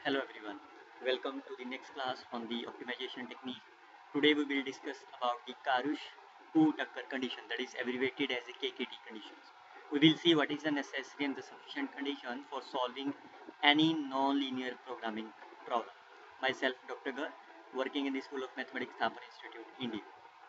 Hello everyone, welcome to the next class on the optimization technique. Today we will discuss about the Karush-Tucker condition, that is abbreviated as the KKT conditions. We will see what is the necessary and the sufficient condition for solving any non-linear programming problem. Myself Dr. Gar, working in the School of Mathematics, Thapar Institute, India.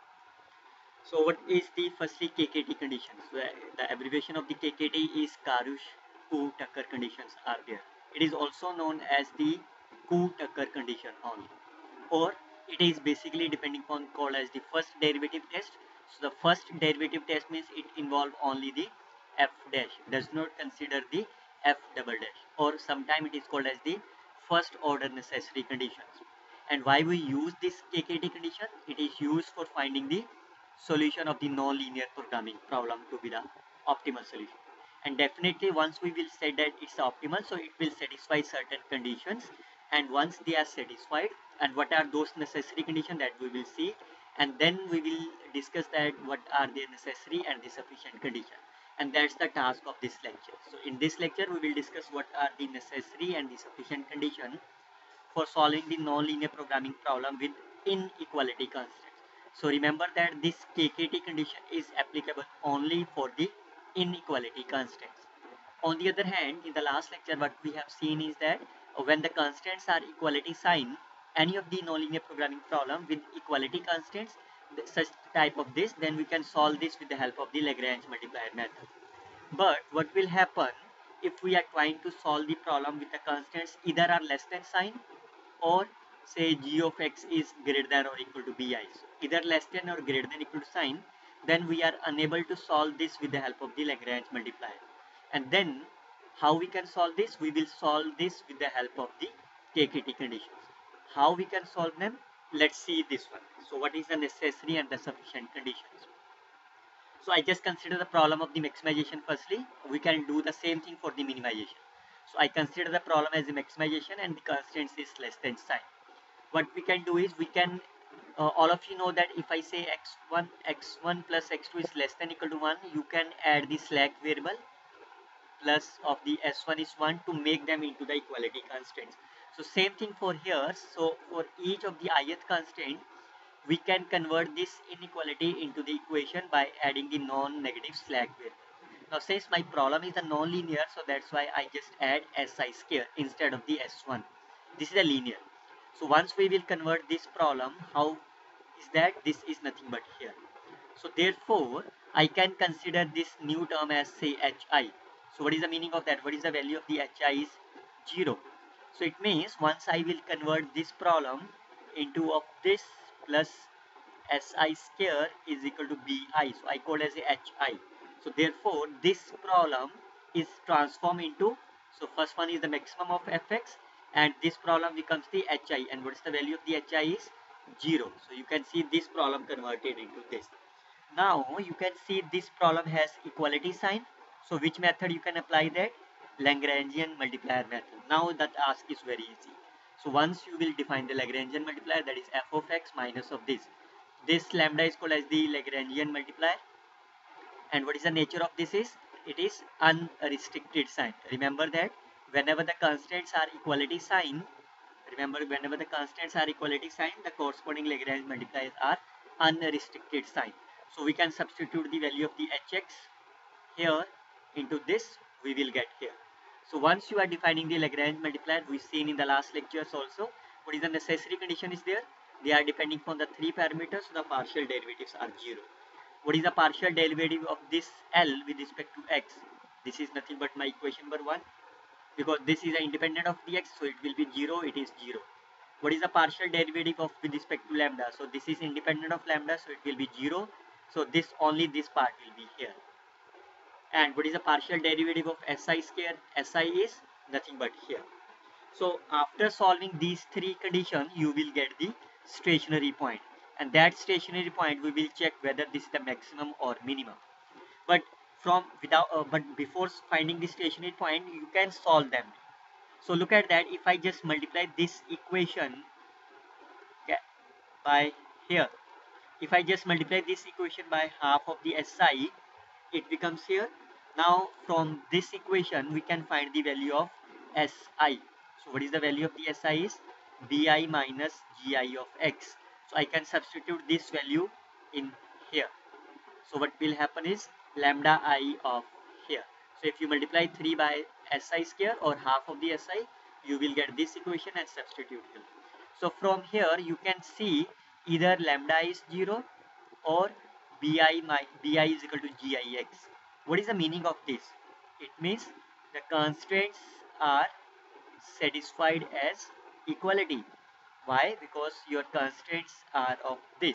So what is the firstly KKT conditions? The abbreviation of the KKT is Karush-Tucker conditions are there. It is also known as the Tucker condition only, or it is basically depending upon called as the first derivative test. So the first derivative test means it involve only the f dash, does not consider the f double dash, or sometime it is called as the first order necessary conditions. And why we use this KKT condition? It is used for finding the solution of the non-linear programming problem to be the optimal solution. And definitely once we will say that it's optimal, so it will satisfy certain conditions, and once they are satisfied, and what are those necessary conditions that we will see, and then we will discuss that what are the necessary and the sufficient condition, and that's the task of this lecture. So in this lecture we will discuss what are the necessary and the sufficient condition for solving the non-linear programming problem with inequality constraints. So remember that this KKT condition is applicable only for the inequality constraints. On the other hand, in the last lecture, what we have seen is that when the constraints are equality sign, any of the nonlinear programming problem with equality constraints, such type of this, then we can solve this with the help of the Lagrange multiplier method. But what will happen if we are trying to solve the problem with the constraints either are less than sign, or say g of x is greater than or equal to bi, so either less than or greater than equal to sign, then we are unable to solve this with the help of the Lagrange multiplier. And then how we can solve this? We will solve this with the help of the KKT conditions. How we can solve them? Let's see this one. So what is the necessary and the sufficient conditions? So I just consider the problem of the maximization firstly. We can do the same thing for the minimization. So I consider the problem as the maximization and the constraints is less than sign. What we can do is we can, all of you know that if I say x1 plus x2 is less than equal to 1, you can add the slack variable plus of the s1 is 1 to make them into the equality constraints. So same thing for here. So for each of the ith constraint, we can convert this inequality into the equation by adding the non-negative slack variable. Now since my problem is a non-linear, so that's why I just add si square instead of the s1. This is a linear. So once we will convert this problem, how is that? This is nothing but here. So therefore, I can consider this new term as say hi. So what is the meaning of that? What is the value of the hi is 0. So it means once I will convert this problem into of this plus si square is equal to bi. So I call as a hi. So therefore, this problem is transformed into, so first one is the maximum of fx, and this problem becomes the hi, and what is the value of the hi is 0. So you can see this problem converted into this. Now you can see this problem has equality sign. So which method you can apply that? Lagrangian multiplier method. Now that task is very easy. So once you will define the Lagrangian multiplier, that is f of x minus of this. This lambda is called as the Lagrangian multiplier. And what is the nature of this is? It is unrestricted sign. Remember that whenever the constraints are equality sign, whenever the constants are equality sign, the corresponding Lagrange multipliers are unrestricted sign. So we can substitute the value of the hx here into this, we will get here. So once you are defining the Lagrange multiplier, we've seen in the last lectures also, what is the necessary condition is there? They are depending on the three parameters, so the partial derivatives are 0. What is the partial derivative of this L with respect to x? This is nothing but my equation number 1, because this is independent of the x, so it will be 0, it is 0. What is the partial derivative of with respect to lambda? So this is independent of lambda, so it will be 0. So this only this part will be here. And what is the partial derivative of si square? Si is nothing but here. So after solving these three conditions, you will get the stationary point, and that stationary point we will check whether this is the maximum or minimum. But but before finding the stationary point, you can solve them. So look at that. If I just multiply this equation, okay, by here, if I just multiply this equation by half of the si, it becomes here. Now from this equation we can find the value of si. So what is the value of the SI is bi minus gi of x. So I can substitute this value in here. So what will happen is lambda I of here. So if you multiply 3 by SI square or half of the SI, you will get this equation and substitute here. So from here you can see either lambda is 0 or bi is equal to gix. What is the meaning of this? It means the constraints are satisfied as equality. Why? Because your constraints are of this.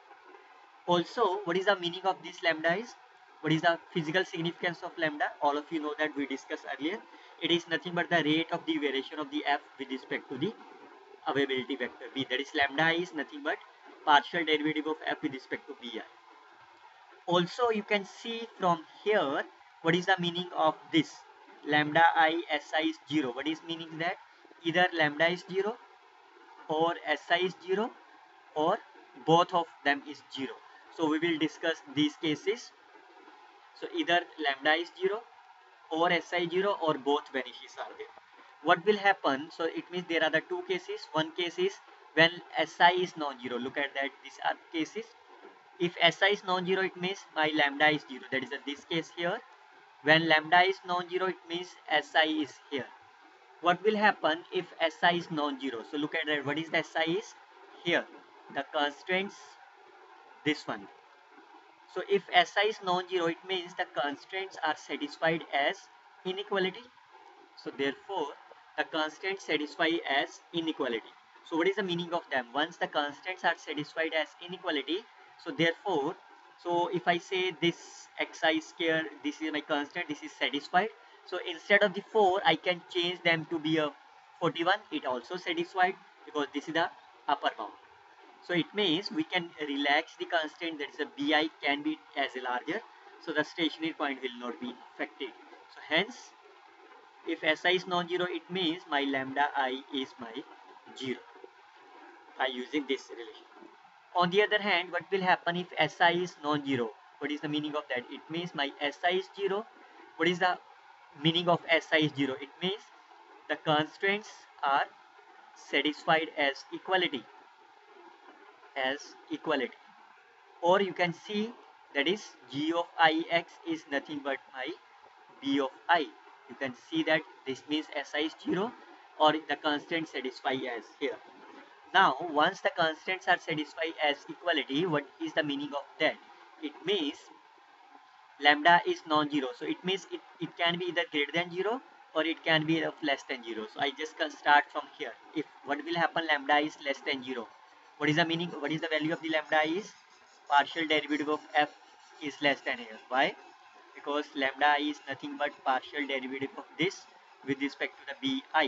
Also, what is the meaning of this lambda is? What is the physical significance of lambda? All of you know that we discussed earlier. It is nothing but the rate of the variation of the f with respect to the availability vector b. That is lambda is nothing but partial derivative of f with respect to bi. Also, you can see from here what is the meaning of this lambda I si is 0. What is meaning that either lambda is 0 or si is 0 or both of them is 0. So we will discuss these cases. So either lambda is 0 or si 0 or both vanishes are there. What will happen? So it means there are the two cases. One case is when si is non-zero. Look at that. These are cases. If si is non-zero, it means my lambda is 0. That is this case here. When lambda is non-zero, it means si is here. What will happen if si is non-zero? So look at that. What is the si is? Here. The constraints, this one. So if Si is non-zero, it means the constraints are satisfied as inequality. So therefore, the constraints satisfy as inequality. So what is the meaning of them? Once the constraints are satisfied as inequality, so therefore, so if I say this xi square, this is my constant, this is satisfied. So instead of the 4, I can change them to be a 41. It also satisfied because this is the upper bound. So it means we can relax the constraint, that is a bi can be as a larger, so the stationary point will not be affected. So hence, if Si is non-zero, it means my lambda I is my 0 by using this relation. On the other hand, what will happen if Si is non-zero? What is the meaning of that? It means my Si is 0. What is the meaning of Si is 0? It means the constraints are satisfied as equality. Or you can see that is g of ix is nothing but my b of I. You can see that this means Si is 0 or the constant satisfy as here. Now once the constants are satisfied as equality, what is the meaning of that? It means lambda is non-zero, so it means it can be either greater than 0 or it can be of less than 0. So I just can start from here. If what will happen, lambda is less than 0, what is the meaning, what is the value of the lambda is partial derivative of f is less than here. Why? Because lambda is nothing but partial derivative of this with respect to the bi.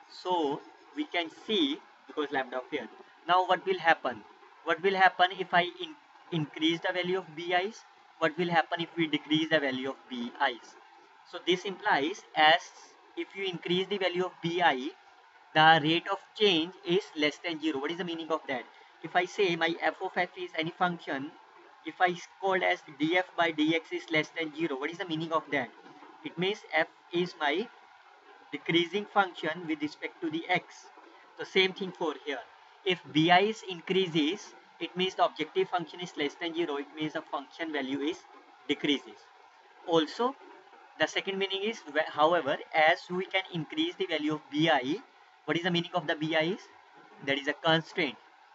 So we can see because lambda of here. Now what will happen? What will happen if I increase the value of bi's? What will happen if we decrease the value of bi's? So this implies as if you increase the value of bi, the rate of change is less than 0. What is the meaning of that? If I say my f of f is any function, if I called as df by dx is less than 0, what is the meaning of that? It means f is my decreasing function with respect to the x. The same thing for here. If bi is increases, it means the objective function is less than 0. It means the function value is decreases. Also, the second meaning is, however, as we can increase the value of bi, what is the meaning of the bi is? That is a constraint.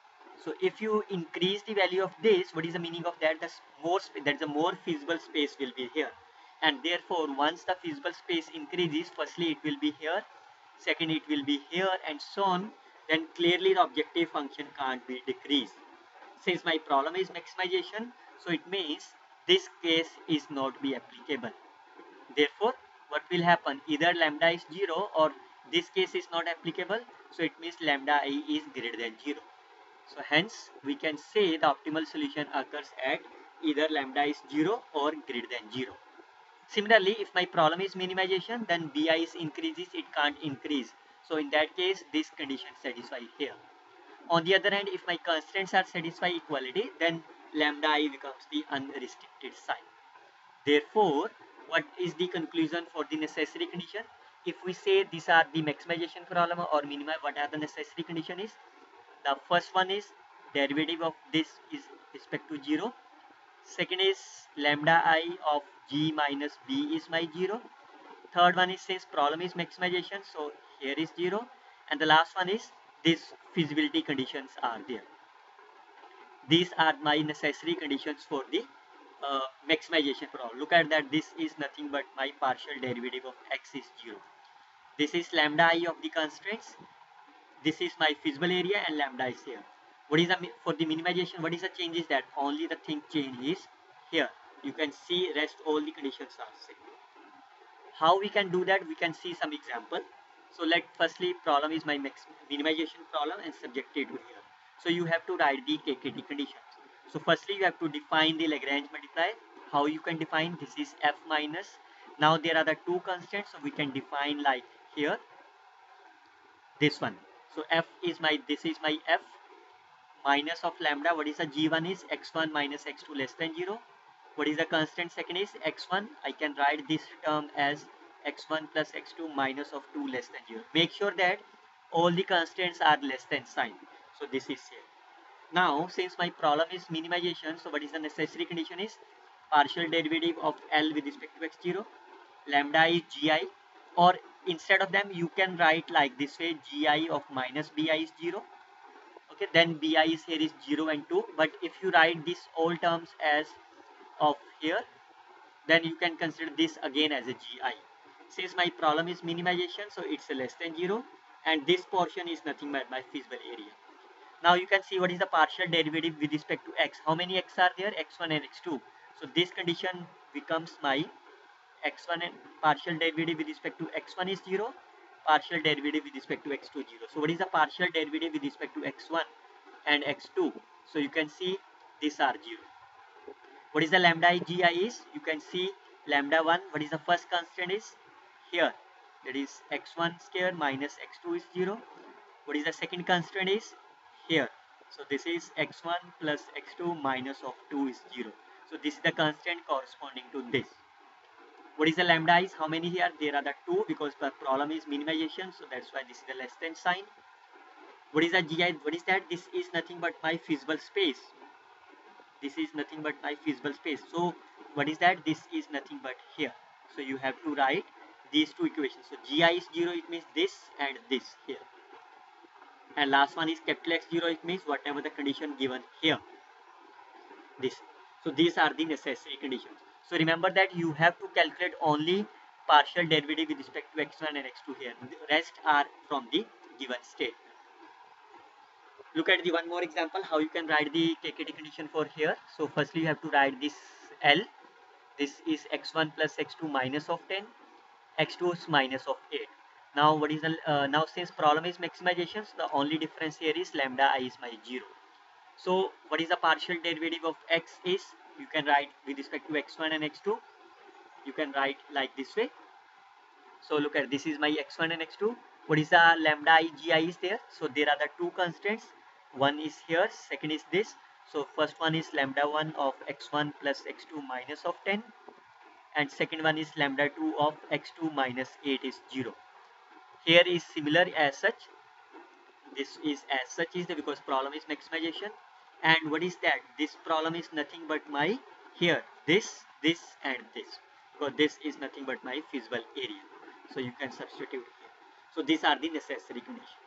So if you increase the value of this, what is the meaning of that? That is a more feasible space will be here. And therefore, once the feasible space increases, firstly it will be here, second it will be here, and so on. Then clearly the objective function can't be decreased. Since my problem is maximization, so it means this case is not be applicable. Therefore, what will happen? Either lambda is 0 or this case is not applicable. So it means lambda I is greater than 0. So hence we can say the optimal solution occurs at either lambda is 0 or greater than 0. Similarly, if my problem is minimization, then bi is increases, it can't increase. So in that case, this condition satisfies here. On the other hand, if my constraints are satisfy equality, then lambda I becomes the unrestricted sign. Therefore, what is the conclusion for the necessary condition? if we say these are the maximization problem or minima, what are the necessary condition is? The first one is derivative of this is respect to 0. Second is lambda I of g minus b is my 0. Third one is since problem is maximization, so here is 0. And the last one is these feasibility conditions are there. These are my necessary conditions for the maximization problem. Look at that, this is nothing but my partial derivative of x is 0. This is lambda I of the constraints. This is my feasible area and lambda is here. What is the for the minimization? What is the change is that only the thing change is here. You can see rest all the conditions are same. How we can do that? We can see some example. So let firstly problem is my minimization problem and subjected to here. So you have to write the KKT conditions. So firstly you have to define the Lagrange multiplier. How you can define? This is f minus. Now there are the two constants, so we can define like here this one. So f is my, this is my f minus of lambda. What is the g1 is x1 minus x2 less than 0. What is the constant second is x1. I can write this term as x1 plus x2 minus of 2 less than 0. Make sure that all the constants are less than sign. So this is here. Now since my problem is minimization, so what is the necessary condition is partial derivative of L with respect to x0. Lambda is gi, or instead of them you can write like this way, gi of minus bi is 0. Okay, then bi is here is 0 and 2. But if you write these all terms as of here, then you can consider this again as a gi. Since my problem is minimization, so it's a less than 0, and this portion is nothing but my feasible area. Now you can see what is the partial derivative with respect to x. How many x are there? x1 and x2. So this condition becomes my x1 and partial derivative with respect to x1 is 0, partial derivative with respect to x2 is 0. So what is the partial derivative with respect to x1 and x2? So you can see these are 0. What is the lambda I gi is? You can see lambda 1. What is the first constant is? Here. That is x1 square minus x2 is 0. What is the second constant is? Here. So this is x1 plus x2 minus of 2 is 0. So this is the constant corresponding to this. What is the lambda is? How many here? There are the 2 because the problem is minimization. So that's why this is the less than sign. What is the gi? What is that? This is nothing but my feasible space. This is nothing but my feasible space. So what is that? This is nothing but here. So you have to write these two equations. So gi is 0, it means this and this here. And last one is capital X 0, it means whatever the condition given here. This. So these are the necessary conditions. So remember that you have to calculate only partial derivative with respect to x1 and x2 here. The rest are from the given state. Look at the one more example how you can write the KKT condition for here. So firstly you have to write this L. This is x1 plus x2 minus of 10, x2 is minus of 8. Now what is the now since problem is maximization, so the only difference here is lambda I is my 0. So what is the partial derivative of x is? You can write with respect to x1 and x2. You can write like this way. So look at this is my x1 and x2. What is the lambda I gi is there? So there are the two constants. One is here, second is this. So first one is lambda 1 of x1 plus x2 minus of 10. And second one is lambda 2 of x2 minus 8 is 0. Here is similar as such. This is as such is the because problem is maximization. And what is that? This problem is nothing but my here this and this, because this is nothing but my feasible area. So you can substitute here. So these are the necessary conditions.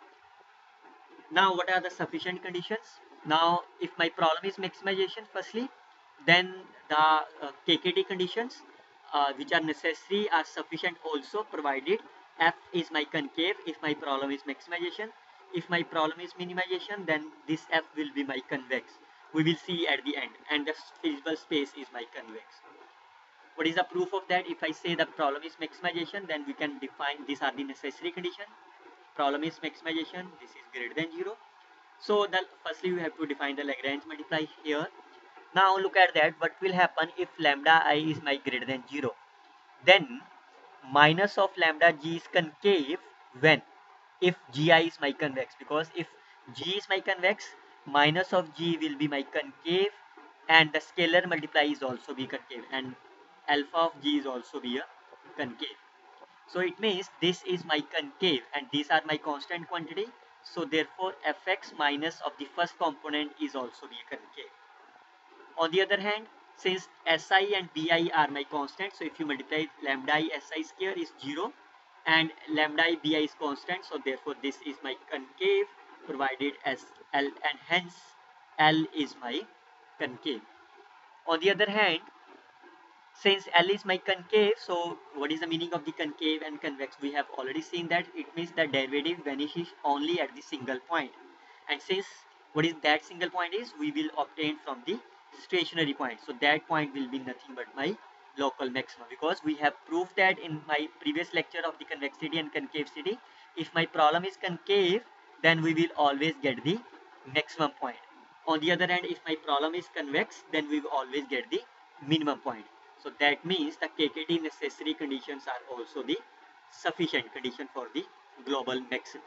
Now what are the sufficient conditions? Now if my problem is maximization firstly, then the KKT conditions which are necessary are sufficient also, provided f is my concave if my problem is maximization. If my problem is minimization, then this f will be my convex. We will see at the end, and the feasible space is my convex. What is the proof of that? If I say the problem is maximization, then we can define these are the necessary condition. Problem is maximization, this is greater than 0. So firstly we have to define the Lagrange multiply here. Now look at that, what will happen if lambda I is my greater than 0? Then minus of lambda g is concave when? If gi is my convex, because if g is my convex, minus of g will be my concave, and the scalar multiply is also be concave, and alpha of g is also be a concave. So it means this is my concave and these are my constant quantity. So therefore fx minus of the first component is also the concave. On the other hand, since Si and Bi are my constants, so if you multiply lambda I Si square is 0 and lambda I Bi is constant, so therefore this is my concave provided as L, and hence L is my concave. On the other hand, since L is my concave, so what is the meaning of the concave and convex? We have already seen that it means the derivative vanishes only at the single point. And since what is that single point is, we will obtain from the stationary point. So that point will be nothing but my local maximum, because we have proved that in my previous lecture of the convexity and concavity. If my problem is concave, then we will always get the maximum point. On the other hand, if my problem is convex, then we will always get the minimum point. So that means the KKT necessary conditions are also the sufficient condition for the global maximum.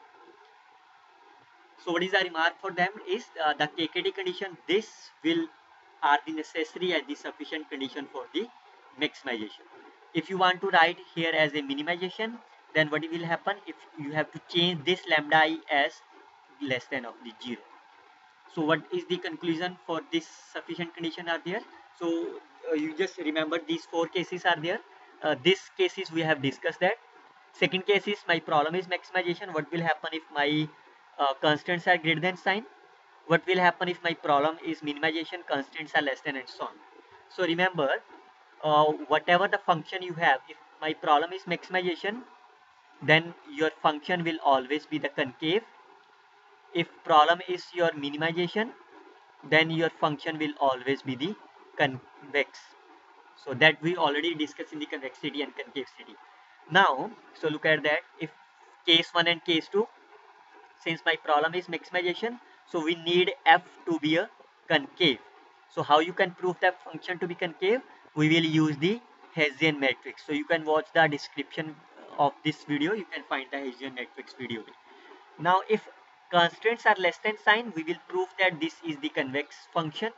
So what is the remark for them is the KKT condition, this will are the necessary and the sufficient condition for the maximization. If you want to write here as a minimization, then what will happen? If you have to change this lambda I as less than of the 0. So what is the conclusion for this sufficient condition are there? So you just remember these 4 cases are there. This cases we have discussed that. Second case is my problem is maximization. What will happen if my constants are greater than sign? What will happen if my problem is minimization, constants are less than, and so on? So remember, whatever the function you have, if my problem is maximization, then your function will always be the concave. If problem is your minimization, then your function will always be the convex. So that we already discussed in the convexity and concavity. Now, so look at that. If case 1 and case 2, since my problem is maximization, so we need f to be a concave. So how you can prove that function to be concave? We will use the Hessian matrix. So you can watch the description of this video. You can find the Hessian matrix video. Now if constants are less than sign, we will prove that this is the convex function.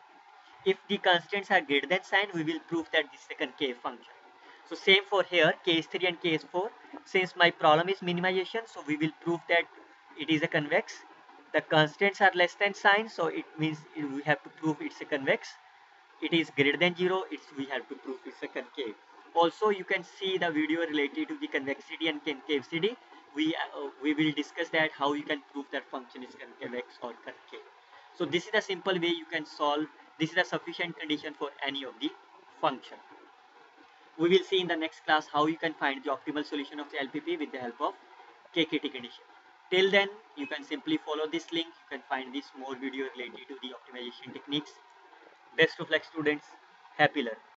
If the constants are greater than sign, we will prove that this is a concave function. So same for here, case 3 and case 4. Since my problem is minimization, so we will prove that it is a convex. The constants are less than sign, so it means we have to prove it's a convex. It is greater than 0, we have to prove it's a concave. Also, you can see the video related to the convexity and concavity. We will discuss that how you can prove that function is convex or concave. So this is a simple way you can solve. This is a sufficient condition for any of the function. We will see in the next class how you can find the optimal solution of the LPP with the help of KKT condition. Till then, you can simply follow this link. You can find this more video related to the optimization techniques. Best of luck, students. Happy learning.